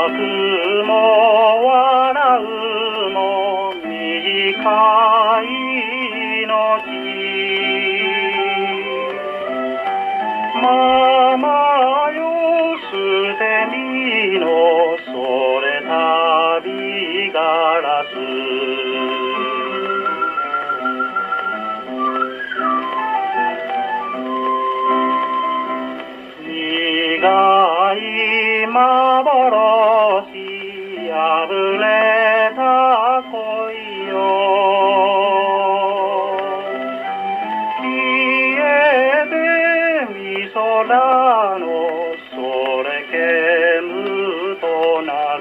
くも笑うも短い命。ママよ捨て身のそれ旅ガラス。苦い幻破れた恋よ。消えてみ空のそれ煙となれ。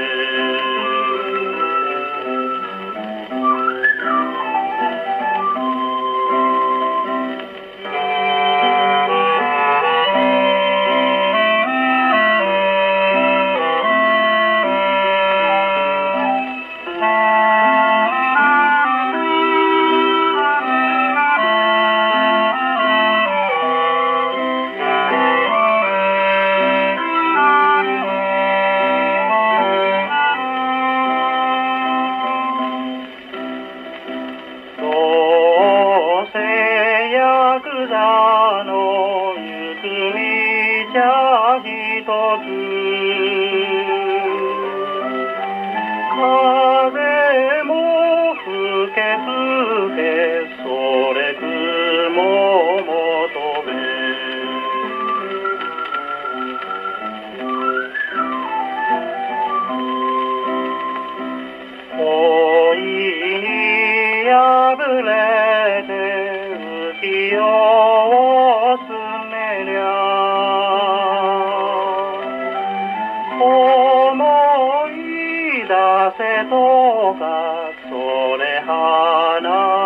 どうせヤクザの行く道じゃひとつ。風も吹け吹けそれ雲求め。恋に破れて浮世を進めりゃ思い出せとかそれ花